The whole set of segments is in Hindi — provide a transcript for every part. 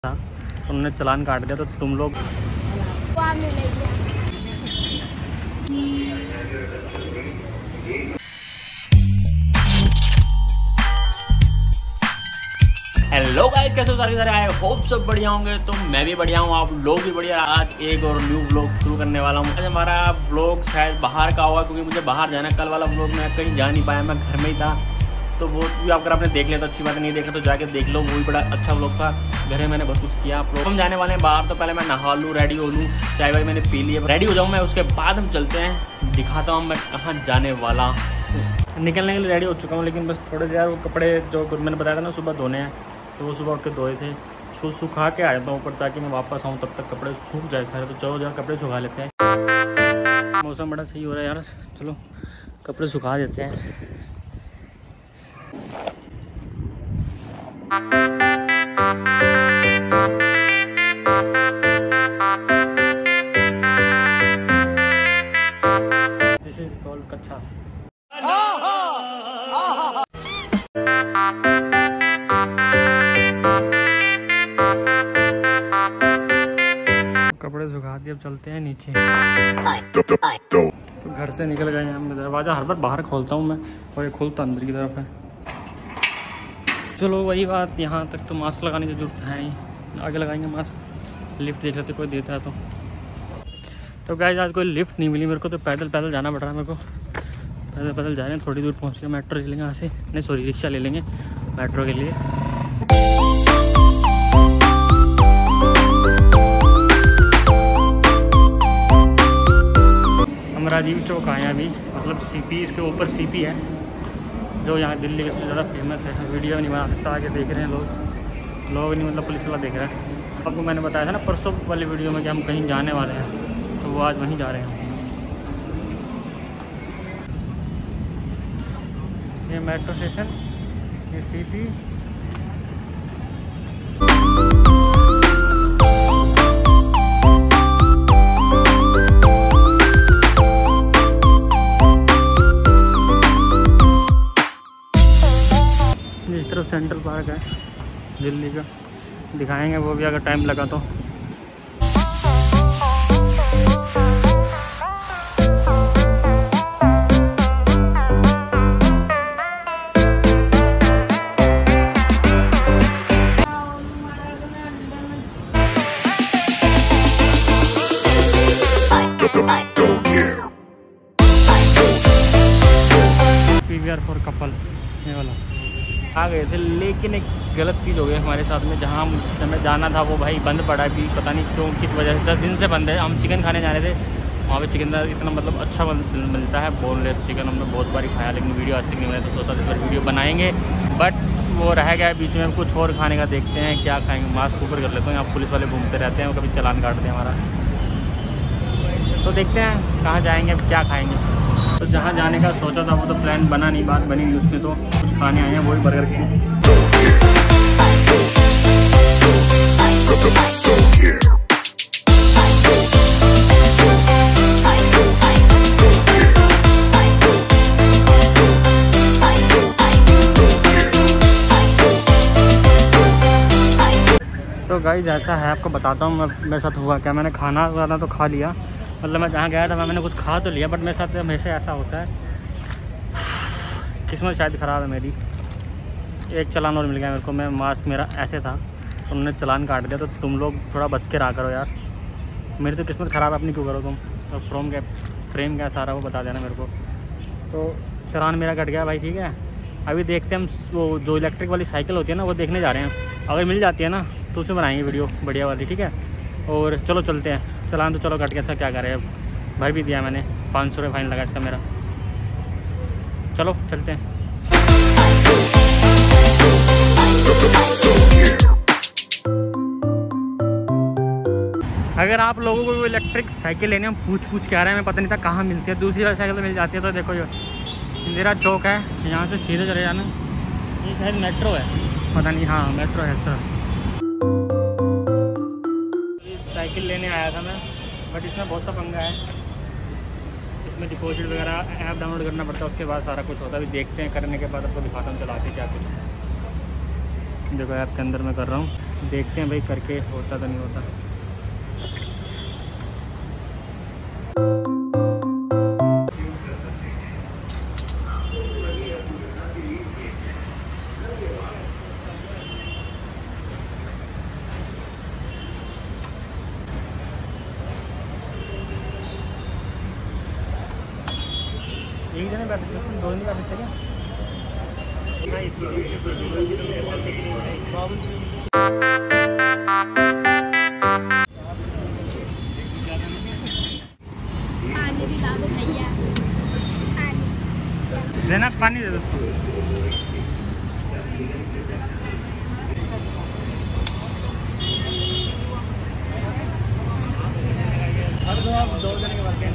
था, उन्होंने चालान काट दिया। तो तुम लोग हेलो गाइस, कैसे हो सारे आई होप सब बढ़िया होंगे। तो मैं भी बढ़िया हूँ, आप लोग भी बढ़िया। आज एक और न्यू व्लॉग शुरू करने वाला हूँ। आज हमारा व्लॉग शायद बाहर का होगा, क्योंकि मुझे बाहर जाना। कल वाला व्लॉग मैं कहीं जा नहीं पाया, मैं घर में ही था। तो वो भी अगर आपने देख लिया तो अच्छी बात, नहीं देखा तो जाके देख लो, वो भी बड़ा अच्छा व्लॉग था। घर में मैंने बहुत कुछ किया। आप लोग हम जाने वाले हैं बाहर, तो पहले मैं नहा लूँ, रेडी हो लूँ, चाय वाय मैंने पी ली है, रेडी हो जाऊँ मैं। उसके बाद हम चलते हैं, दिखाता हूँ मैं कहाँ जाने वाला हूँ। निकलने के लिए रेडी हो चुका हूँ, लेकिन बस थोड़े से यार वो कपड़े जो मैंने बताया था ना सुबह धोने हैं, तो वो सुबह उठ के धोए थे। सुखा के आ जाता हूँ ऊपर, ताकि मैं वापस आऊँ तब तक कपड़े सूख जाए सारे। तो चलो जरा कपड़े सुखा लेते हैं। मौसम बड़ा सही हो रहा है यार, चलो कपड़े सुखा देते हैं। दिस इज कॉल्ड कच्छा। कपड़े सुखा दिए, अब चलते हैं नीचे। तो घर से निकल गए हैं हम। दरवाज़ा हर बार बाहर खोलता हूँ मैं, और ये खुलता अंदर की तरफ है। चलो वही बात, यहाँ तक तो मास्क लगाने की जरूरत है नहीं, आगे लगाएंगे मास्क। लिफ्ट देख लेते कोई देता है तो गाइस आज कोई लिफ्ट नहीं मिली मेरे को, तो पैदल पैदल जाना पड़ रहा है मेरे को। पैदल पैदल जा रहे हैं, थोड़ी दूर पहुँच के मेट्रो ले लेंगे यहाँ से, नहीं सॉरी रिक्शा ले लेंगे मेट्रो के लिए। हम राजीव चौक आए हैं अभी, मतलब सीपी, इसके ऊपर सीपी है जो यहाँ दिल्ली के सबसे ज़्यादा फेमस है। वीडियो नहीं बना सकता, आगे देख रहे हैं लोग नहीं, मतलब पुलिस वाला देख रहा है। आपको मैंने बताया था ना परसों वाली वीडियो में कि हम कहीं जाने वाले हैं, तो वो आज वहीं जा रहे हैं। ये मेट्रो स्टेशन, ये सीपी। इस तरफ सेंट्रल पार्क है दिल्ली का, दिखाएंगे वो भी अगर टाइम लगा तो। पीवीआर फॉर कपल ये वाला आ गए थे, लेकिन एक गलत चीज़ हो गई हमारे साथ में। जहाँ हमें जाना था वो भाई बंद पड़ा है अभी, पता नहीं क्यों, किस वजह से। 10 दिन से बंद है। हम चिकन खाने जा रहे थे, वहाँ पे चिकन इतना मतलब अच्छा मिलता है, बोनलेस चिकन। हमने बहुत बार खाया, लेकिन वीडियो आज तक नहीं बनाई, तो सोचा इस बार वीडियो बनाएंगे। बट वो रह गया बीच में, कुछ और खाने का देखते हैं क्या खाएँगे। मास्क ऊपर कर लेते हैं, यहाँ पुलिस वाले घूमते रहते हैं, वो कभी चालान काटते हैं हमारा। तो देखते हैं कहाँ जाएँगे, क्या खाएँगे। तो जहाँ जाने का सोचा था वो तो प्लान बना नहीं, बात बनी नहीं उसमें। तो कुछ खाने आए हैं, वही बर्गर किंग। तो गाइस ऐसा है, आपको बताता हूँ मेरे साथ हुआ क्या। मैंने खाना ज़्यादा तो खा लिया, मतलब मैं जहाँ गया था मैंने कुछ खा तो लिया, बट मेरे साथ हमेशा ऐसा होता है। किस्मत शायद ख़राब है मेरी। एक चालान और मिल गया मेरे को। मैं मास्क मेरा ऐसे था, उन्होंने चालान काट दिया। तो तुम लोग थोड़ा बच के रहा करो यार, मेरी तो किस्मत ख़राब, अपनी क्यों करो तुम। तो फ्रेम क्या सारा वो बता देना मेरे को। तो चालान मेरा कट गया भाई, ठीक है। अभी देखते हैं हम, वो जो इलेक्ट्रिक वाली साइकिल होती है ना, वो देखने जा रहे हैं। अगर मिल जाती है ना तो उसमें बनाएंगे वीडियो बढ़िया वाली, ठीक है। और चलो चलते हैं। चालान तो चलो कट गया, क्या करें अब, भर भी दिया मैंने। 500 रुपये फाइन लगा इसका मेरा। चलो चलते हैं। अगर आप लोगों को इलेक्ट्रिक साइकिल लेने हम पूछ के आ रहे हैं, मैं पता नहीं था कहाँ मिलती है। दूसरी वाली साइकिल तो मिल जाती है। तो देखो ये इंदिरा चौक है, यहाँ से सीधे चले जाना। ये शायद मेट्रो है, पता नहीं, हाँ मेट्रो है सर। साइकिल लेने आया था मैं, बट इसमें बहुत सा पंगा है। इसमें डिपॉजिट वगैरह ऐप डाउनलोड करना पड़ता है, उसके बाद सारा कुछ होता है। अभी देखते हैं, करने के बाद आपको दिखाता हूँ चला के क्या कुछ। देखो ऐप के अंदर मैं कर रहा हूँ। देखते हैं भाई करके होता तो नहीं होता। एक जने बैठ सकते, दो नहीं बैठ सकते क्या? पानी भी ला दो भैया, देना पानी दे दो उसको। दो जने के वर्क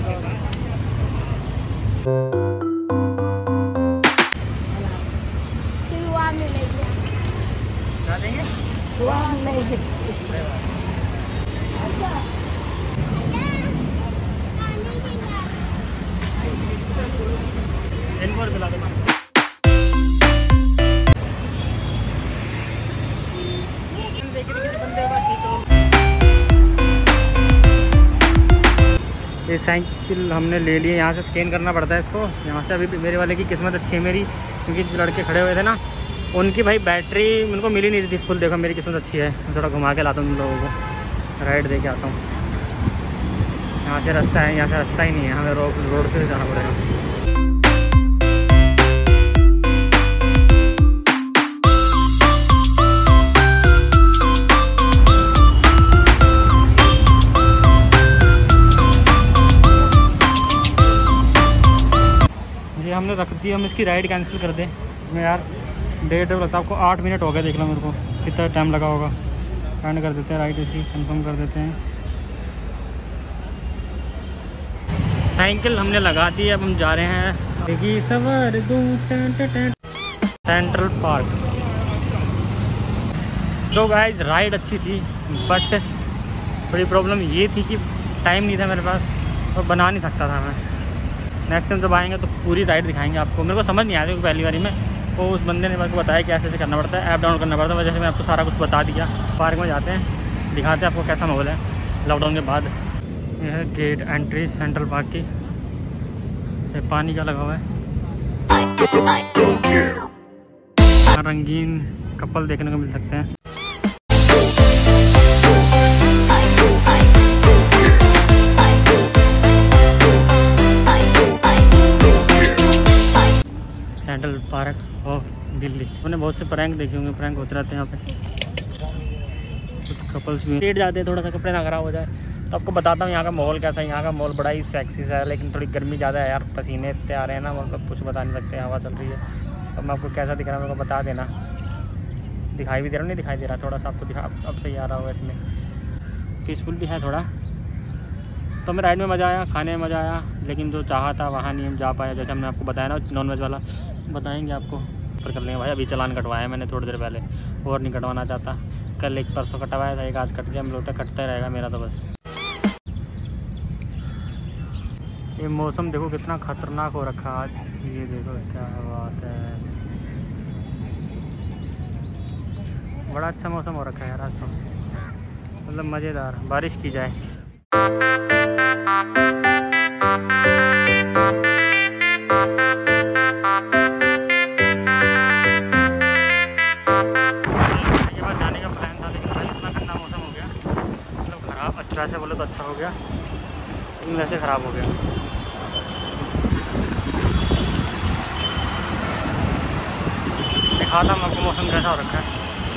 शुरुआत में ले गया, क्या देंगे? शुरुआत में ले गया। इनको और पिला दो। ये साइकिल हमने ले लिए, यहाँ से स्कैन करना पड़ता है इसको। यहाँ से अभी मेरे वाले की किस्मत अच्छी है मेरी, क्योंकि जो लड़के खड़े हुए थे ना उनकी भाई बैटरी उनको मिली नहीं थी फुल। देखो मेरी किस्मत अच्छी है, थोड़ा घुमा के लाता हूँ उन लोगों को, राइड दे के आता हूँ। यहाँ से रास्ता है, यहाँ से रास्ता ही नहीं है, हमें रोड से जाना पड़ेगा। ये हमने रख दी, हम इसकी राइड कैंसिल कर दें। इसमें यार 1.5 लगता है आपको, 8 मिनट हो गया। देख लो मेरे को कितना टाइम लगा होगा। एंड कर देते हैं, राइड इसकी कंफर्म कर देते हैं। साइकिल हमने लगा दी, अब हम जा रहे हैं सवार सेंट्रल पार्क। तो गाइस राइड अच्छी थी, बट थोड़ी प्रॉब्लम ये थी कि टाइम नहीं था मेरे पास और बना नहीं सकता था मैं। नेक्स्ट टाइम जब आएंगे तो पूरी राइड दिखाएंगे आपको। मेरे को समझ नहीं आया था पहली बारी में, तो उस बंदे ने मेरे को बताया कि ऐसे ऐसे करना पड़ता है, ऐप डाउनलोड करना पड़ता है। वजह से मैं आपको सारा कुछ बता दिया। पार्क में जाते हैं, दिखाते हैं आपको कैसा माहौल है लॉकडाउन के बाद। यह है गेट एंट्री सेंट्रल पार्क की। ये पानी का लगा हुआ है, रंगीन कपल देखने को मिल सकते हैं। Central Park of Delhi. मैंने बहुत से प्रैंक देखे होंगे, प्रैंक होते रहते हैं यहाँ पे। कुछ कपल्स भी लेट जाते हैं, थोड़ा सा कपड़े ना खराब हो जाए। तो आपको बताता हूँ यहाँ का माहौल कैसा है। यहाँ का माहौल बड़ा ही सेक्सी सा है, लेकिन थोड़ी गर्मी ज़्यादा है यार, पसीने इतने आ रहे हैं ना, मतलब कुछ बता नहीं सकते। हवा चल रही है। अब मैं आपको कैसा दिख रहा है मेरे को बता देना। दिखाई भी दे रहा नहीं दिखाई दे रहा, थोड़ा सा आपको दिखा, अब सही आ रहा होगा। इसमें पीसफुल भी है थोड़ा। तो हमें राइड में मज़ा आया, खाने में मज़ा आया, लेकिन जो चाहा था वहाँ नहीं हम जा पाए। जैसे हमने आपको बताया ना, नॉन वेज वाला बताएंगे आपको पर कर लेंगे भाई। अभी चालान कटवाया मैंने थोड़ी देर पहले, और नहीं कटवाना चाहता। कल एक परसों कटवाया था, एक आज कट गया। मेरे लगता है कटता ही रहेगा मेरा तो बस। ये मौसम देखो कितना खतरनाक हो रखा है आज। ये देखो क्या बात है, बड़ा अच्छा मौसम हो रखा है यार आज तो, मतलब मज़ेदार। बारिश की जाए। जाने का प्लान था, लेकिन भाई इतना ठंडा मौसम हो गया, मतलब ख़राब। अच्छा से बोले तो अच्छा हो गया, लेकिन वैसे ख़राब हो गया। दिखाता हूँ आपको मौसम कैसा हो रखा है।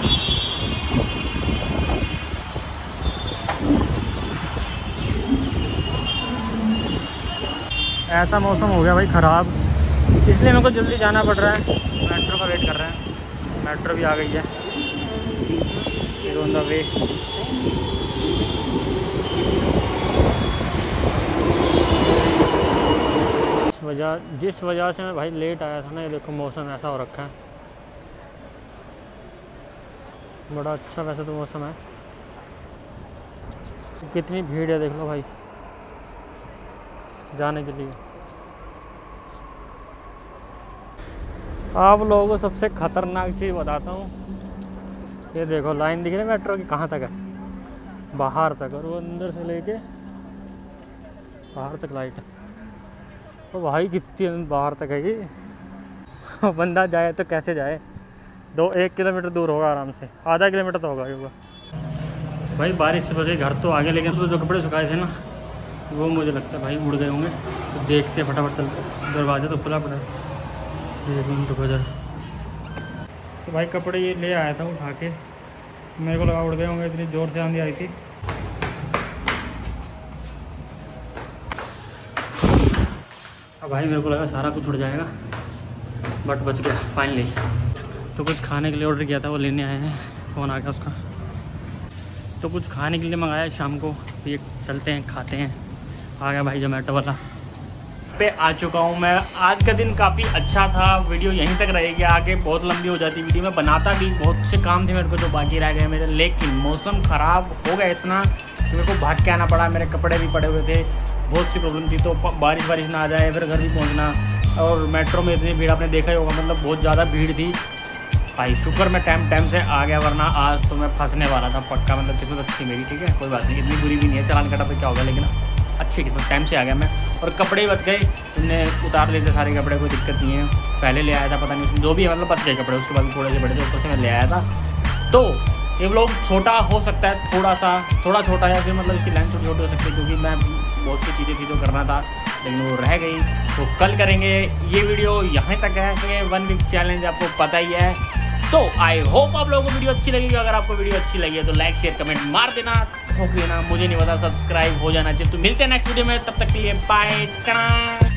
ऐसा मौसम हो गया भाई ख़राब, इसलिए मेरे को जल्दी जाना पड़ रहा है। मेट्रो का वेट कर रहे हैं, मेट्रो भी आ गई है। Is on the way. जिस वजह से मैं भाई लेट आया था ना, ये देखो मौसम ऐसा हो रखा है। बड़ा अच्छा वैसे तो मौसम है, कितनी भीड़ है देख लो भाई जाने के लिए। आप लोगों को सबसे ख़तरनाक चीज़ बताता हूँ, ये देखो लाइन दिख रही है मेट्रो की कहाँ तक है, बाहर तक, और वो अंदर से लेके बाहर तक लाइट है। तो भाई कितनी बाहर तक है ये। बंदा जाए तो कैसे जाए, 1 किलोमीटर दूर होगा आराम से, आधा किलोमीटर तो होगा ही होगा। भाई बारिश से बचे घर तो आगे, लेकिन उसमें जो कपड़े सुखाए थे ना वो मुझे लगता है भाई उड़ गए होंगे। तो देखते फटाफट चलते, दरवाज़ा तो खुला पड़ा है। 1 मिनट रुको इधर। तो भाई कपड़े ये ले आया था उठा के, मेरे को लगा उड़ गए होंगे, इतनी ज़ोर से आंधी आई थी। अब भाई मेरे को लगा सारा कुछ उड़ जाएगा, बट बच गया फाइनली। तो कुछ खाने के लिए ऑर्डर किया था, वो लेने आए हैं, फ़ोन आ गया उसका। तो कुछ खाने के लिए मंगाया शाम को, ये चलते हैं खाते हैं। आ गया भाई जोमेटो वाला। पे आ चुका हूँ मैं। आज का दिन काफ़ी अच्छा था। वीडियो यहीं तक रहेगी, आगे बहुत लंबी हो जाती वीडियो। में बनाता भी, बहुत से काम थे मेरे को जो बाकी रह गए मेरे, लेकिन मौसम ख़राब हो गया इतना कि मेरे को भाग के आना पड़ा। मेरे कपड़े भी पड़े हुए थे, बहुत सी प्रॉब्लम थी। तो बारिश ना आ जाए, फिर घर भी पहुँचना, और मेट्रो में इतनी भीड़ आपने देखा ही होगा, मतलब बहुत ज़्यादा भीड़ थी भाई। शुक्र मैं टाइम से आ गया, वरना आज तो मैं फंसने वाला था पक्का। मतलब किस्मत अच्छी मेरी, ठीक है, कोई बात नहीं, इतनी बुरी भी नहीं है। चालान कटा तो क्या होगा, लेकिन अच्छी किस्मत, टाइम से आ गया मैं। और कपड़े बच गए, तुमने उतार लिए थे सारे कपड़े, कोई दिक्कत नहीं है। पहले ले आया था, पता नहीं उसमें जो भी है, मतलब बच गए कपड़े। उसके बाद थोड़े से बड़े थे, ऊपर से मैं ले आया था। तो ये व्लॉग छोटा हो सकता है, थोड़ा छोटा है, फिर मतलब इसकी लाइन छोटी हो सकती है, क्योंकि मैं बहुत सी चीज़ें थी जो करना था, लेकिन वो रह गई। तो कल करेंगे। ये वीडियो यहाँ तक है, ये 1 वीक चैलेंज आपको पता ही है। तो आई होप आप लोगों को वीडियो अच्छी लगेगी। अगर आपको वीडियो अच्छी लगी है तो लाइक शेयर कमेंट मार देना, ठोक देना, मुझे नहीं पता, सब्सक्राइब हो जाना चाहिए। तो मिलते हैं नेक्स्ट वीडियो में, तब तक के लिए बाय।